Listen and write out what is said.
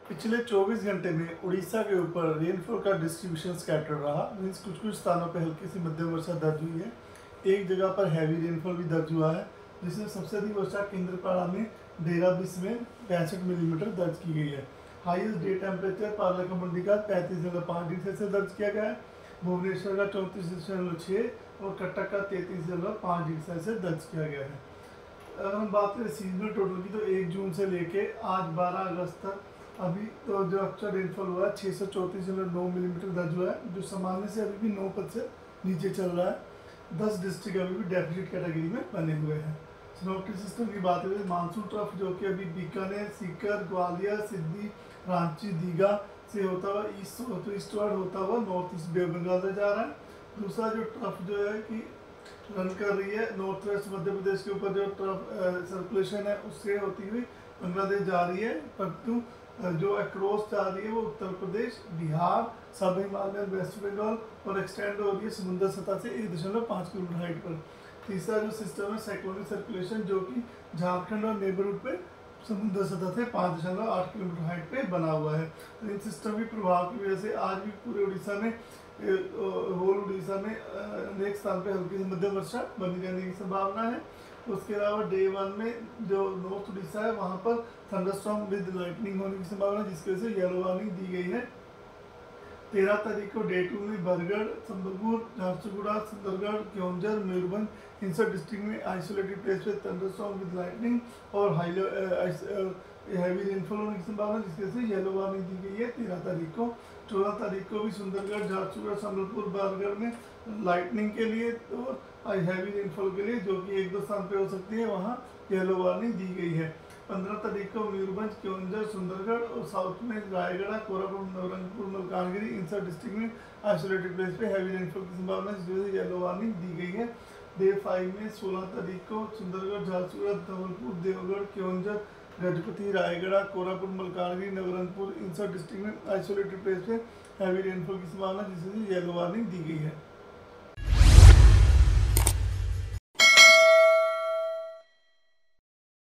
पिछले 24 घंटे में उड़ीसा के ऊपर रेनफॉल का डिस्ट्रीब्यूशन स्कैटर रहा। मीन्स कुछ कुछ स्थानों पर हल्की सी मध्यम वर्षा दर्ज हुई है। एक जगह पर हैवी रेनफॉल भी दर्ज हुआ है, जिसमें सबसे अधिक वर्षा केंद्रपाड़ा में डेराबिस में 65 मिलीमीटर दर्ज की गई है। हाईएस्ट डे टेम्परेचर पार्लाकमंडी का 35.5 डिग्री सेल्सियस दर्ज किया गया है। भुवनेश्वर का 34.6 और कटक का 33.5 डिग्री सेल्सियस दर्ज किया गया है। अगर हम बात करें सीजनल टोटल की, तो 1 जून से लेके आज 12 अगस्त तक अभी तो जो अच्छा रेनफॉल हुआ है 634.9 मिलीमीटर दर्ज हुआ है, जो सामान्य से अभी भी 9% नीचे चल रहा है। 10 डिस्ट्रिक्ट अभी भी डेफिसिट कैटेगरी में बने हुए हैं। सिनोप्टिक सिस्टम की बात करें, मानसून ट्रफ जो कि अभी बीकानेर, सीकर, ग्वालियर, सिद्धि, रांची, दीघा से होता हुआ ईस्टवर्ड होता हुआ नॉर्थ ईस्ट बे बंगाल तक जा रहा है। दूसरा जो ट्रफ जो है कि रन कर रही है नॉर्थ वेस्ट मध्य प्रदेश के ऊपर, जो ट्रफ सर्कुलेशन है उससे होती हुई बांग्लादेश जा रही है, परंतु जो अक्रॉस जा रही है वो उत्तर प्रदेश, बिहार, सब हिमालय, वेस्ट बंगाल और एक्सटेंड हो रही है समुद्र सतह से 1.5 किलोमीटर हाइट पर। तीसरा जो सिस्टम है साइक्लोनिक सर्कुलेशन, जो कि झारखंड और नेबरहुड पे समुद्र सतह से 5.8 किलोमीटर हाइट पे बना हुआ है। तो इन सिस्टम के प्रभाव की वजह से आज भी पूरे उड़ीसा में होल उड़ीसा में अनेक स्थान पे हल्की से मध्यम वर्षा बनी रहने की संभावना है। उसके अलावा डे 1 में जो नॉर्थ उड़ीसा है वहाँ पर थंडरस्टॉर्म विद लाइटनिंग होने की संभावना है, जिसकी वजह से येलो वार्निंग दी गई है। 13 तारीख को डे 2 में बरगढ़, संबलपुर, झारसुगुड़ा, सुंदरगढ़, केओंझर, मयूरभंज इन सब डिस्ट्रिक्ट में आइसोलेटेड प्लेस पे थंडरस्टॉर्म विद लाइटनिंग और हैवी रेनफॉल होने की संभावना, जिसकी वजह से येलो वार्निंग दी गई है 13 तारीख को। 14 तारीख को भी सुंदरगढ़, झारसुगुड़ा, संबलपुर, बरगढ़ में लाइटनिंग के लिए और हैवी रेनफॉल के लिए, जो कि 1-2 स्थान पे हो सकती है, वहाँ येलो वार्निंग दी गई है। 15 तारीख को मयूरभंज, केओंझर, सुंदरगढ़ और साउथ में रायगढ़, कोरापुट, नवरंगपुर, मलकानगिरी इन सब डिस्ट्रिक्ट में आइसोलेटेड प्लेस पे हैवी रेनफॉल की संभावना, जिसकी वजह से येलो वार्निंग दी गई है। डे 5 में 16 तारीख को सुंदरगढ़, झारसुगुड़ा, धवलपुर, देवगढ़, केओंझर, गजपति, रायगढ़, कोरापुट, मलकानगिरी, नवरंगपुर इन सब डिस्ट्रिक्ट में आइसोलेटेड प्लेस पे हैवी रेनफॉल की संभावना, जिससे येलो वार्निंग दी गई है।